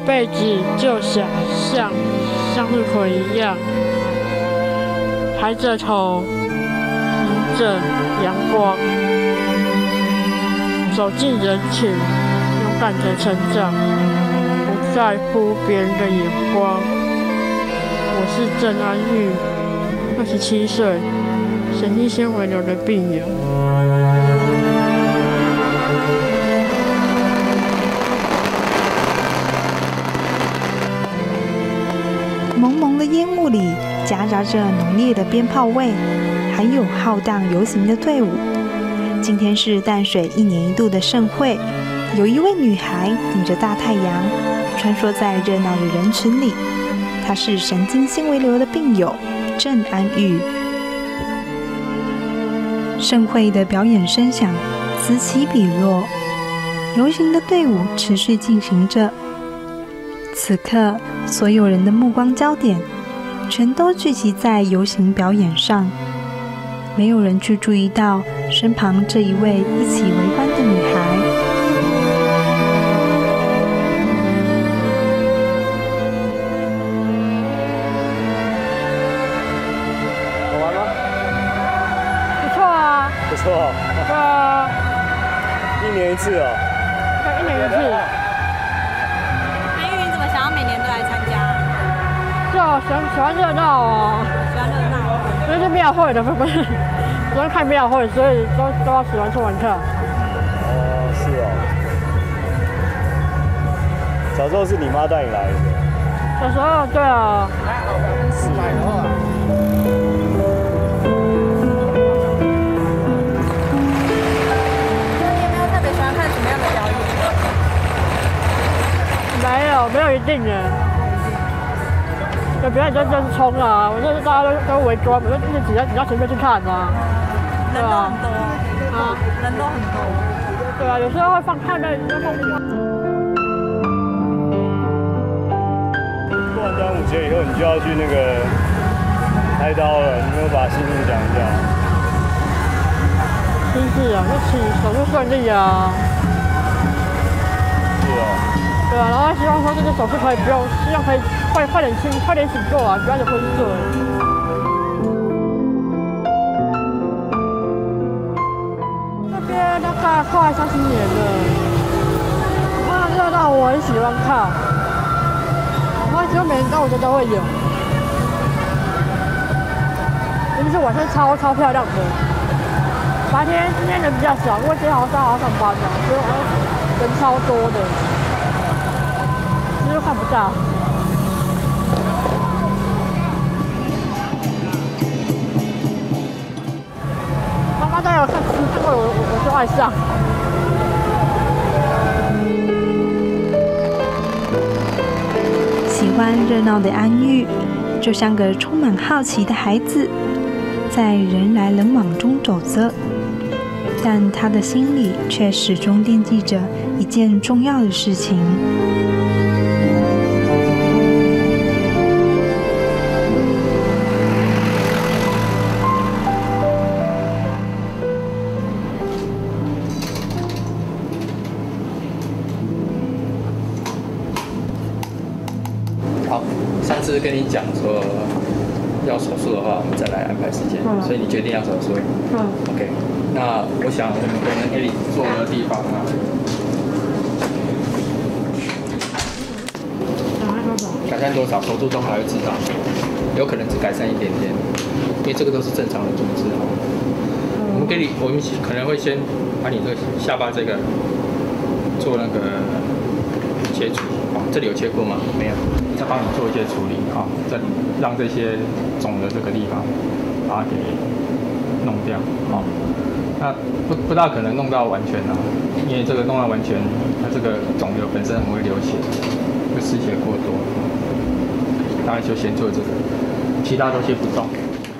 辈子就想像向日葵一样，抬着头，迎着阳光，走进人群，勇敢的成长，不在乎别人的眼光。我是郑安玉，27岁，神经纤维瘤的病友。 蒙蒙的烟雾里夹杂着浓烈的鞭炮味，还有浩荡游行的队伍。今天是淡水1年1度的盛会，有一位女孩顶着大太阳，穿梭在热闹的人群里。她是神经纤维瘤的病友郑安玉。盛会的表演声响此起彼落，游行的队伍持续进行着。此刻，所有人的目光焦点全都聚集在游行表演上，没有人去注意到身旁这一位一起围观的女孩。 好玩吗？ 不错啊， 不错。 对啊 ，1年1次哦。 对，1年1次。喜欢热闹哦， 喜欢热闹， 因为是庙会的，不是喜欢看庙会，所以都要喜欢抽门票。 哦，是哦。小时候是你妈带你来的？ 小时候对啊。 是哦。 你有没有特别喜欢看什么样的表演？没有一定的。有表演就是冲啊！我就是大家都围观，我就自己你要前面去看啊。 人都很多啊，人都很多。 对啊，有时候会看的就放。 过完端午节以后，你就要去那个开刀了，你有没有把心情讲一下？ 心事啊，就手术顺利啊。 是哦。 对啊，然后希望说这个手术可以不用，希望可以快点醒过来，不要有昏睡。这边大概快30年了，哇，热闹我很喜欢看，然后几乎每年端午节都会有，尤其是晚上超漂亮的。白天今天人比较少，因为今天好像上班嘛，所以人超多的。又看不到。妈妈带我看过我就爱上。 喜欢热闹的安玉，就像个充满好奇的孩子，在人来人往中走着，但他的心里却始终惦记着一件重要的事情。 好，上次跟你讲说要手术的话，我们再来安排时间，所以你决定要手术。OK， 那我想我们可能给你做的地方啊，改善多少，手术中还会知道，有可能只改善一点点，因为这个都是正常的组织哈。我们可能会先把你这个下巴这个做那个切除，这里有切过吗？没有。再帮你做一些处理啊，再让这些肿的这个地方把它给弄掉啊。那不大可能弄到完全啊，因为这个弄到完全，它这个肿瘤本身很会流血，会失血过多。大概就先做这个，其他都先不动。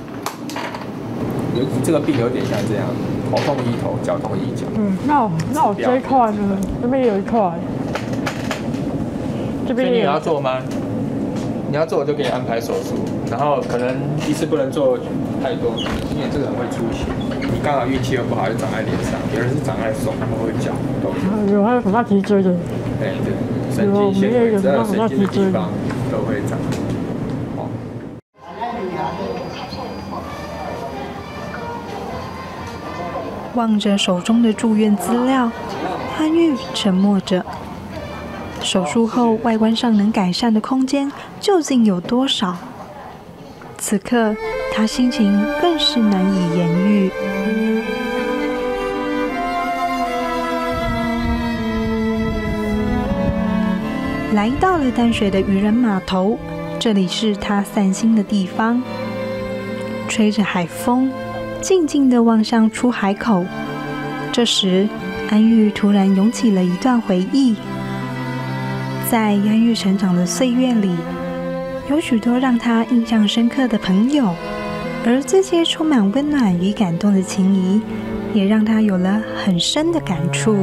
这个病有点像这样，头痛医头，脚痛医脚。 那我这一块呢？这边也有一块。这边你也要做吗？ 你要做我就给你安排手术，然后可能一次不能做太多，因为这个人会出血。你刚好运气又不好，就长在脸上，有人是长在手或者脚都有。 有还有手大脊椎的。 对，神经纤维只要有神经的地方都会长。 望着手中的住院资料，安玉沉默着。手术后外观上能改善的空间究竟有多少？此刻他心情更是难以言喻。来到了淡水的渔人码头，这里是他散心的地方。吹着海风，静静地望向出海口。这时，安玉突然涌起了一段回忆。在安玉成长的岁月里，有许多让他印象深刻的朋友，而这些充满温暖与感动的情谊，也让他有了很深的感触。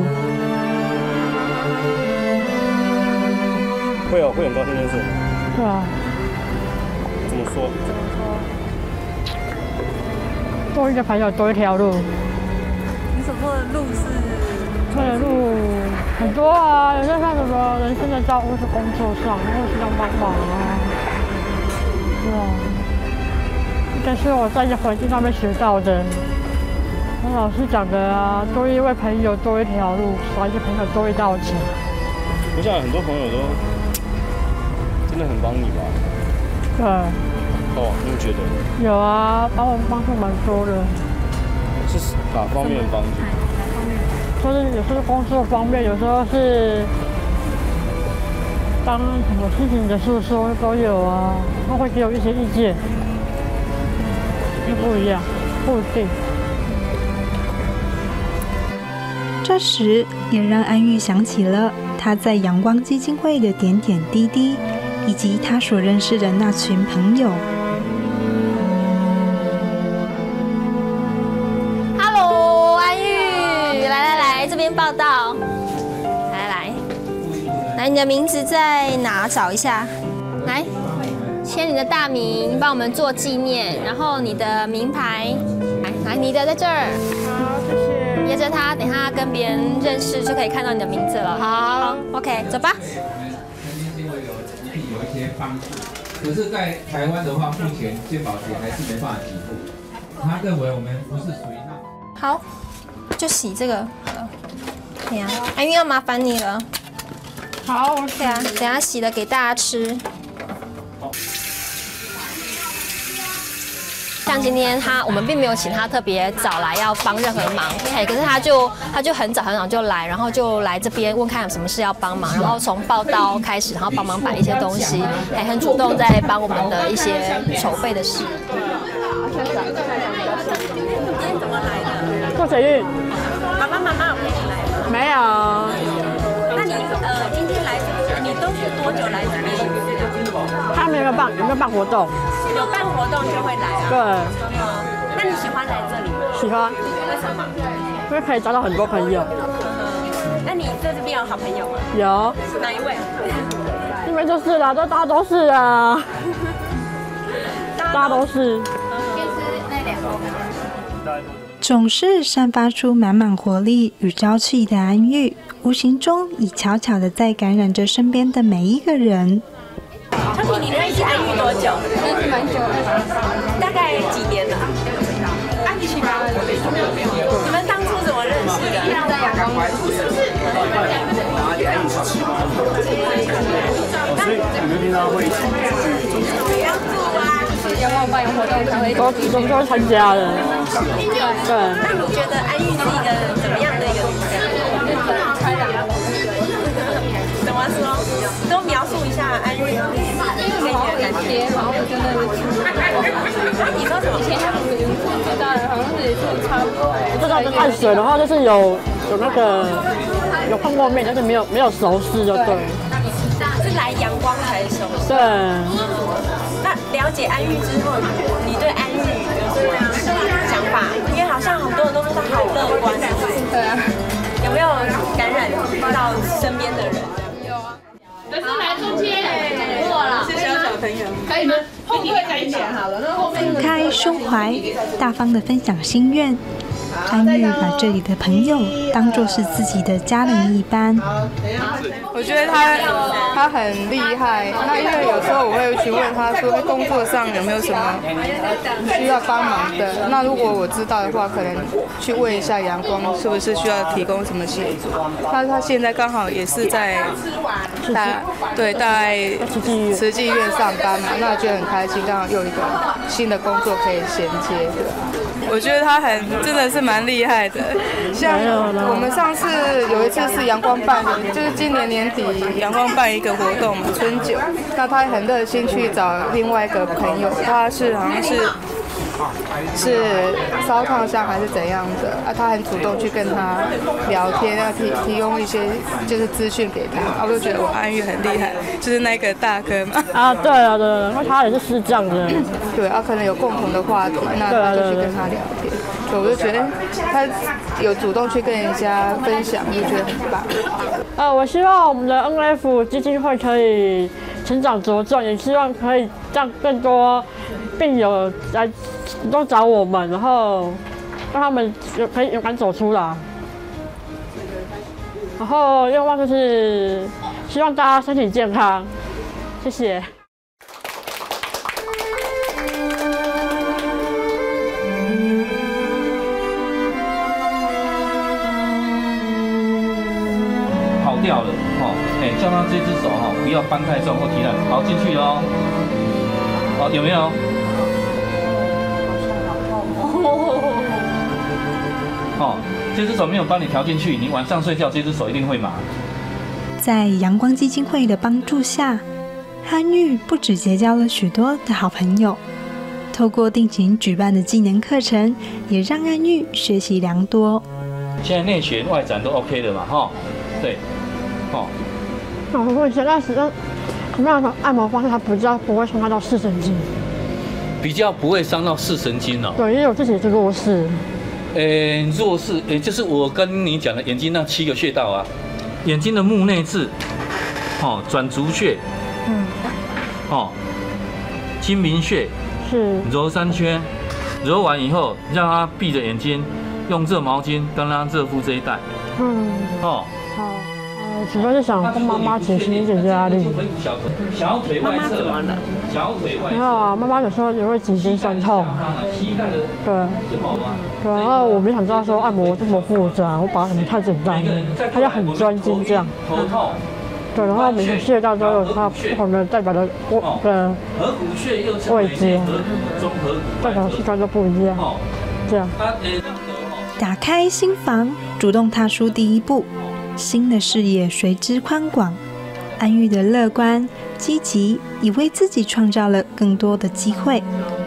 会很高兴认识我。 对啊。 怎么说？ 多一个朋友，多一条路。 你所说的路是？ 这的路很多啊，有些像什么人生的照顾是工作上，或是要帮忙啊。对啊。这是我在一个环境上面学到的。我老师讲的啊，多一位朋友，多一条路；少一个朋友，多一道墙。 我想很多朋友都真的很帮你吧？ 对。 哦，你有觉得？ 有啊，帮我帮助蛮多的。 是哪方面帮助？ 就是有时候工作方面，有时候是当什么事情的诉说都有啊，他会给我一些意见，就不一样，不一定。 这时也让安玉想起了他在阳光基金会的点点滴滴，以及他所认识的那群朋友。 报道，来，你的名字在哪？找一下，来，签你的大名，帮我们做纪念，然后你的名牌，来，你的在这儿， 好，谢谢。 掖着它，等下跟别人认识就可以看到你的名字了。好 ，OK， 走吧。 有一些帮助，可是，在台湾的话，目前健保局还是没办法给付。他认为我们不是属于那。 好，就洗这个。对呀，安玉要麻烦你了。 好， 对啊，等下洗了给大家吃。像今天我们并没有请他特别早来要帮任何忙，可是他就很早就来，然后就来这边问看有什么事要帮忙，然后从报刀开始，然后帮忙摆一些东西，还很主动在帮我们的一些筹备的事。 今天怎么来的？ 坐捷运。 爸爸妈妈有陪你来吗？ 没有。 那你今天来，你都是多久来这边？ 他们有没有办活动？ 有办活动就会来啊。 对。 那你喜欢来这里吗？ 喜欢。 为什么？ 因为可以交到很多朋友。 那你在这边有好朋友吗？ 有。 哪一位？ 你们就是啦，大家都是啊。大家都是。 总是散发出满满活力与朝气的安玉，无形中已悄悄地在感染着身边的每一个人。 昌平，你认识安玉多久？认识蛮久的，大概几年了？7、8年。你们当初怎么认识的？在阳光处是不是？ 所以你们平常会一起去做什么？ 阳光办活动才会都会参加的。对。 那你觉得安玉是一个怎么样的一个女生？怎么说？都描述一下安玉给你的感觉。然后我真的，你说什么？以前他们最大的好像是差不多。 这个淡水的话，就是有那个有碰过面，但是没有熟识就对。 是来阳光才熟悉。 对。 那了解安玉之后，你对安玉有什么想法？因为好像很多人都说她好乐观，对啊。有没有感染到身边的人？有啊。 可是来中间，过了， 是小朋友， 可以吗？后面再一点好了，那后面放开胸怀，大方的分享心愿。安玉把这里的朋友当作是自己的家人一般。 我觉得他很厉害。那因为有时候我会询问他说，工作上有没有什么需要帮忙的？那如果我知道的话，可能去问一下阳光是不是需要提供什么协助。他现在刚好也是在大概慈济医院上班嘛，那觉得很开心，刚好又有一个新的工作可以衔接。我觉得他真的是蛮厉害的。像我们上次有一次是阳光办的，就是今年年底阳光办一个活动嘛，春酒。那他很热心去找另外一个朋友，他是好像是烧烫伤还是怎样的啊？他很主动去跟他聊天，要提供一些就是资讯给他。啊，我就觉得我安玉很厉害，就是那个大哥嘛。 啊，对啊，对，因为他也是视障的。 对啊，可能有共同的话题，那他就去跟他聊天。所以我就觉得他有主动去跟人家分享，就觉得很棒。 我希望我们的 NF 基金会可以成长茁壮，也希望可以让更多病友来都找我们，然后让他们可以勇敢走出来。然后愿望就是希望大家身体健康，谢谢。 跑掉了，叫他这只手不要搬太重或提烂，好进去哦。好，有没有？这只手没有帮你调进去，你晚上睡觉这只手一定会麻。 在阳光基金会的帮助下，安玉不只结交了许多的好朋友，透过定期举办的技能课程，也让安玉学习良多。 现在内旋外展都 OK 的嘛，对， 我问一下，那什么样的按摩方式它不会伤害到视神经？ 比较不会伤到视神经哦。 对，因为我自己也是弱视。 弱视，就是我跟你讲的眼睛那7个穴道啊，眼睛的目内眦，转足穴，睛明穴， 是揉3圈，揉完以后让他闭着眼睛，用热毛巾跟他热敷这一带。 好。主要是想帮妈妈减轻一点压力。 小腿外侧，小腿外侧。 没有啊，妈妈有时候也会颈椎酸痛。对。然后我没想到说按摩这么复杂，我把它想得太简单了，它要很专精这样。对，然后每个穴道都有它不同的代表的位置，代表器官都不一样。这样。 打开心房，主动踏出第一步。新的视野随之宽广，安玉的乐观积极，也为自己创造了更多的机会。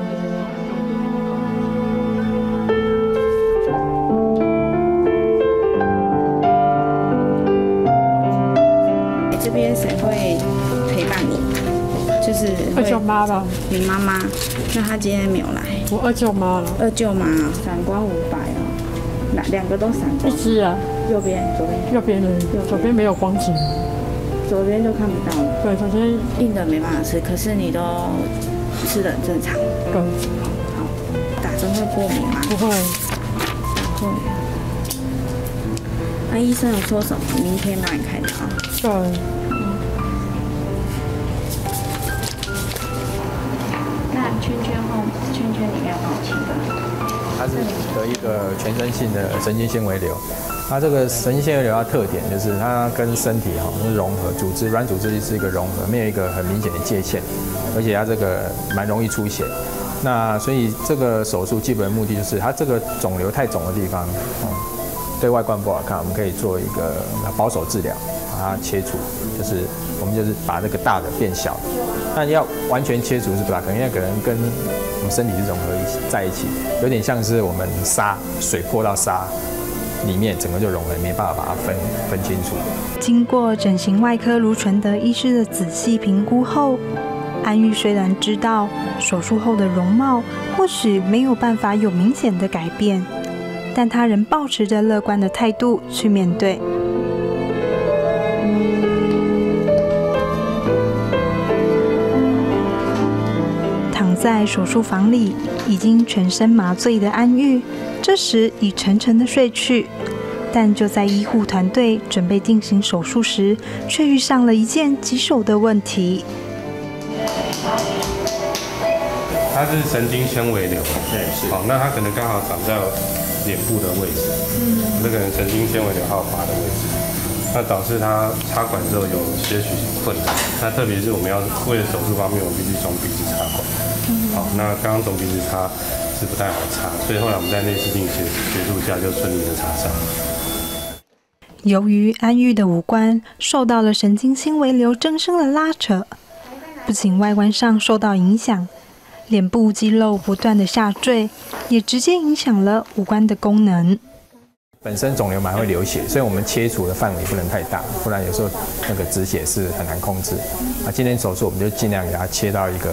这边谁会陪伴你？就是二舅妈吧。 你妈妈？那她今天没有来。 我二舅妈了。 二舅妈，闪光500哦，2个都闪光。 一只啊。 右边，左边， 右边的，左边没有光景， 左边就看不到了。 对，左边硬的没办法吃，可是你都吃得很正常。 对， 好，打针会过敏吗？ 不会。 会。那医生有说什么？明天帮你开刀。 对。 那圈里面有保清的。 它是得一个全身性的神经纤维瘤。它这个神经纤维瘤它特点就是它跟身体是融合，软组织是一个融合，没有一个很明显的界限，而且它这个蛮容易出血。那所以这个手术基本目的就是它这个肿瘤太肿的地方，对外观不好看，我们可以做一个保守治疗，把它切除，我们就是把这个大的变小。但要完全切除是不大可能，因为可能跟我们身体是融合在一起，有点像是我们水泼到沙里面，整个就融合，没办法把它分清楚。 经过整形外科卢纯德医师的仔细评估后，安玉虽然知道手术后的容貌或许没有办法有明显的改变，但他仍抱持着乐观的态度去面对。 躺在手术房里，已经全身麻醉的安玉，这时已沉沉的睡去。但就在医护团队准备进行手术时，却遇上了一件棘手的问题。 它是神经纤维瘤，好，那它可能刚好长在脸部的位置，那个神经纤维瘤好发的位置，那导致它插管之后有些许困难。那特别是我们要为了手术方面，我们必须从鼻子插管。好，那刚刚从鼻子插是不太好插，所以后来我们在内视镜协助下就顺利的插上。 由于安玉的五官受到了神经纤维瘤增生的拉扯，不仅外观上受到影响，脸部肌肉不断的下坠，也直接影响了五官的功能。 本身肿瘤蛮会流血，所以我们切除的范围不能太大，不然有时候那个止血是很难控制。今天手术我们就尽量给它切到一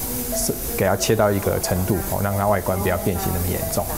个程度，让它外观不要变形那么严重。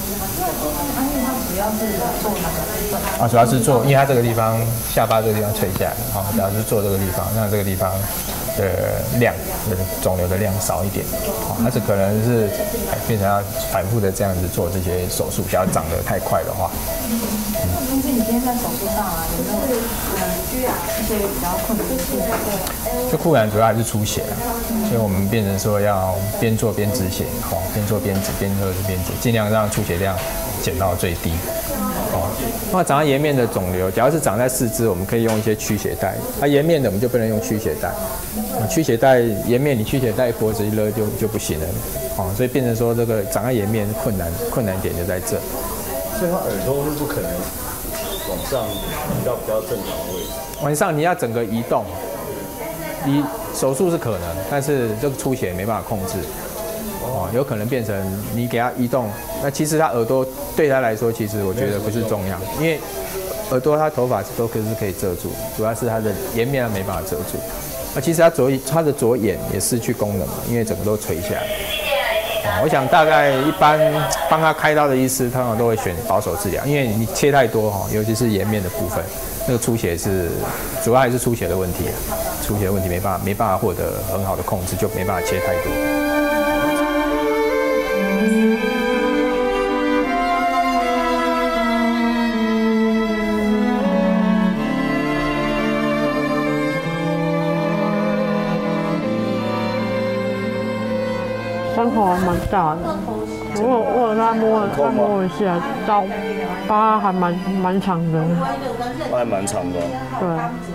主要是做哪个部分？主要是做，因为它这个地方下巴这个地方垂下来，主要是做这个地方，让这个地方的量，肿瘤的量少一点。但是可能是变成要反复的这样子做这些手术，不要长得太快的话。 但是你今天在手术上有没有需要一些比较困难的地方？ 就困难主要还是出血，所以我们变成说要边做边止血，边做边止，边做边止，尽量让出血量减到最低。那长在颜面的肿瘤，假如是长在四肢，我们可以用一些驱血带；颜面的我们就不能用驱血带。驱血带颜面，你驱血带脖子一勒就不行了。所以变成说这个长在颜面困难点就在这。 所以它耳朵是不可能往上移到比较正常的位置。 往上你要整个移动，手术是可能，但是这个出血没办法控制。有可能变成你给他移动，那其实他耳朵对他来说，其实我觉得不是重要，因为耳朵他头发都可以遮住，主要是他的颜面没办法遮住。那其实他的左眼也失去功能了，因为整个都垂下来。我想大概一般帮他开刀的医师，通常都会选保守治疗，因为你切太多尤其是颜面的部分，那个出血是主要还是出血的问题，出血的问题没办法获得很好的控制，就没办法切太多。 伤口还蛮大的，我有让他摸一下，刀疤还蛮长的， 还蛮长的。 对。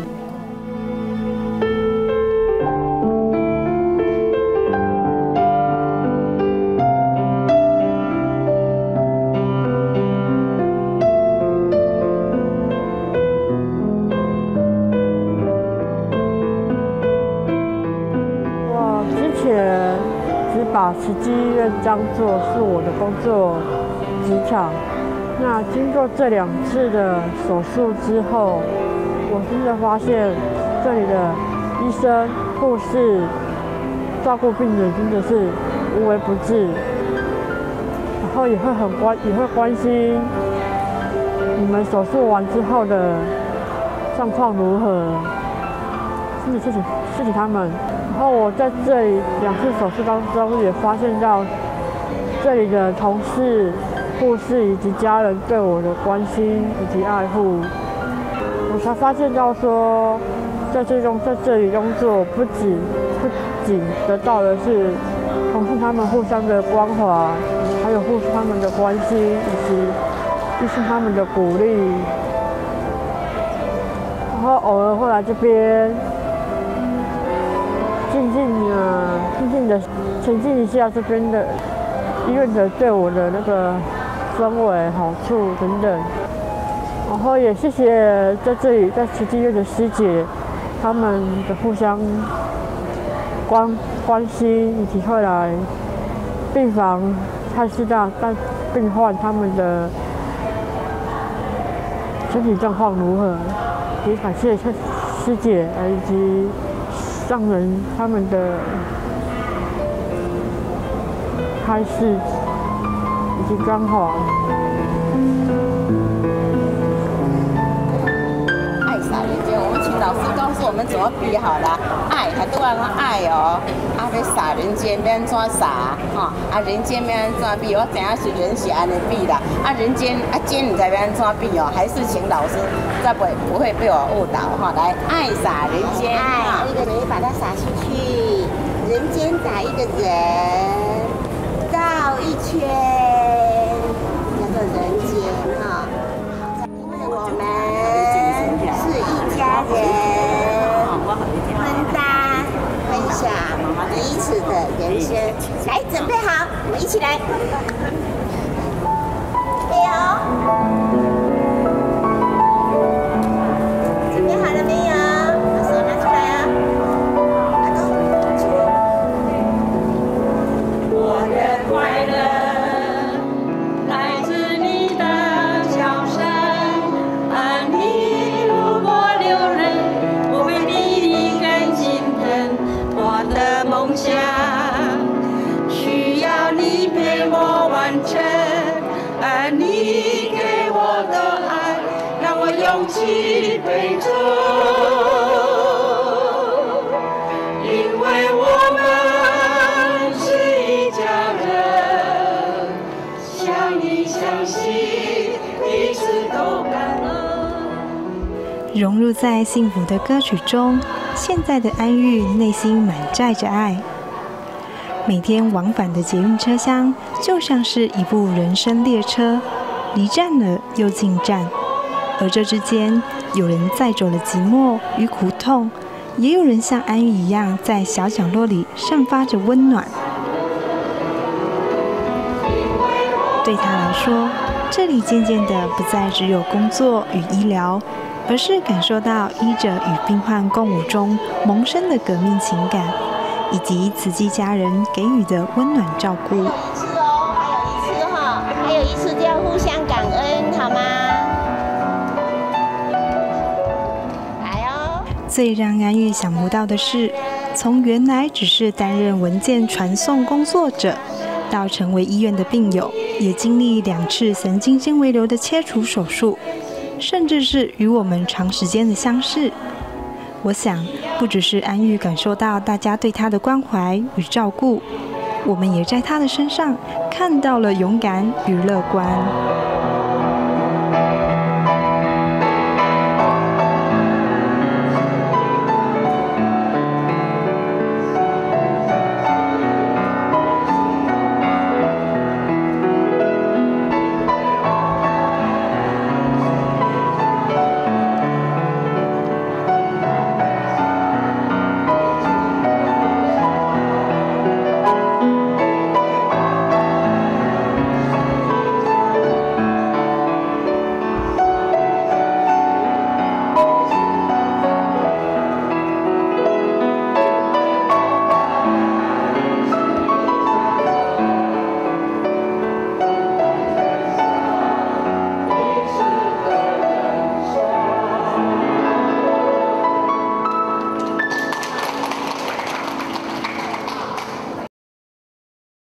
我之前只把慈济医院当作是我的工作职场。那经过这2次的手术之后，我真的发现这里的医生、护士照顾病人真的是无微不至，然后也会关心你们手术完之后的状况如何，真的谢谢他们。然后我在这里2次手术当中也发现到这里的同事、护士以及家人对我的关心以及爱护，我才发现到说，在这里工作不仅得到的是同事他们互相的关怀，还有护士他们的关心以及医生他们的鼓励，然后偶尔会来这边静静的沉浸一下这边的医院的对我的那个氛围、好处等等。然后也谢谢在这里在慈济医院的师姐，他们的互相关心，以及会来病房探视到病患他们的身体状况如何。也感谢师姐以及上人他们的开示以及关怀。 爱洒人间，我们请老师告诉我们怎么比好了。爱拄仔讲爱哦，要撒人间要安怎撒吼？人间要安怎比？我知影是人是安尼比啦，人间间唔知要安怎比哦，还是请老师再不会被我误导哈。来，爱撒人间，爱一个人把它撒出去，人间打一个人，绕一圈，叫做人间哈。因为我们是一家人。分担、分享彼此的人生，来准备好，我们一起来。加油！准备好了没有？把手拿出来啊！ 我的快乐来自你的笑声，你如果留人，我会比你更心疼。我的梦想需要你陪我完成，而你给我的爱让我勇气背着，因为我们是一家人，相依相惜，彼此都感恩。 融入在幸福的歌曲中，现在的安玉内心满载着爱。每天往返的捷运车厢就像是一部人生列车，离站了又进站，而这之间有人载走了寂寞与苦痛，也有人像安玉一样在小角落里散发着温暖。对他来说，这里渐渐的不再只有工作与医疗，而是感受到医者与病患共舞中萌生的革命情感，以及慈济家人给予的温暖照顾。 一次哦，还有一次哈，还有一次就要互相感恩，好吗？来哦。 最让安玉想不到的是，从原来只是担任文件传送工作者，到成为医院的病友，也经历2次神经纤维瘤的切除手术，甚至是与我们长时间的相识。我想，不只是安玉感受到大家对她的关怀与照顾，我们也在她的身上看到了勇敢与乐观。